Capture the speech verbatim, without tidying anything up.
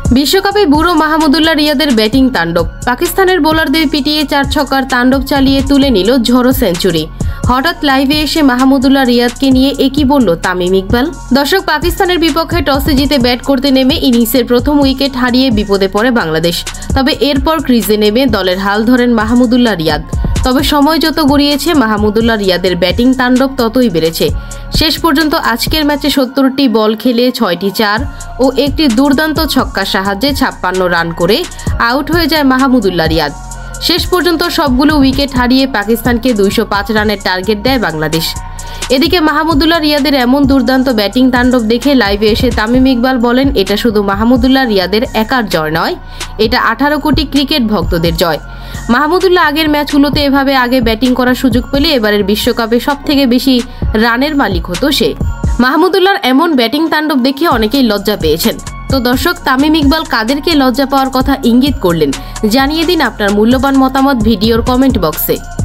বিশ্বকাপে বুড়ো মাহমুদুল্লাহ রিয়াদের ব্যাটিং তাণ্ডব। পাকিস্তানের বোলারদের পিটিয়ে চার ছক্কার তাণ্ডব চালিয়ে তুলে নিল ঝড়ো সেঞ্চুরি। হঠাৎ লাইভে এসে মাহমুদুল্লাহ রিয়াদকে নিয়ে একই বলল তামিম ইকবাল। দর্শক, পাকিস্তানের বিপক্ষে টসে জিতে ব্যাট করতে নেমে ইনিংসের প্রথম উইকেট হারিয়ে বিপদে পড়ে বাংলাদেশ। তবে এরপর ক্রিজে নেমে দলের হাল ধরেন মাহমুদুল্লাহ রিয়াদ। তবে সময় যত গড়িয়েছে মাহমুদুল্লাহ রিয়াদের ব্যাটিং তাণ্ডব ততই বেড়েছে। শেষ পর্যন্ত আজকের ম্যাচে সত্তরটি বল খেলে ছয়টি চার ও একটি দুর্দান্ত ছক্কার সাহায্যে ছাপ্পান্ন রান করে আউট হয়ে যায় মাহমুদুল্লাহ রিয়াদ। শেষ পর্যন্ত সবগুলো উইকেট হারিয়ে পাকিস্তানকে দুইশো পাঁচ রানের টার্গেট দেয় বাংলাদেশ। এদিকে মাহমুদুল্লাহ রিয়াদের এমন দুর্দান্ত ব্যাটিং তাণ্ডব দেখে লাইভে এসে তামিম ইকবাল বলেন, এটা শুধু মাহমুদুল্লাহ রিয়াদের একার জয় নয়, এটা আঠারো কোটি ক্রিকেট ভক্তদের জয়। মাহমুদুল্লাহ আগের ম্যাচগুলোতে এভাবে আগে ব্যাটিং করার সুযোগ পেলে এবারের বিশ্বকাপে সব থেকে বেশি রানের মালিক হতো সে। মাহমুদুল্লাহর এমন ব্যাটিং তাণ্ডব দেখে অনেকেই লজ্জা পেয়েছেন। তো দর্শক, তামিম ইকবাল কাদেরকে লজ্জা পাওয়ার কথা ইঙ্গিত করলেন? জানিয়ে দিন আপনার মূল্যবান মতামত ভিডিওর কমেন্ট বক্সে।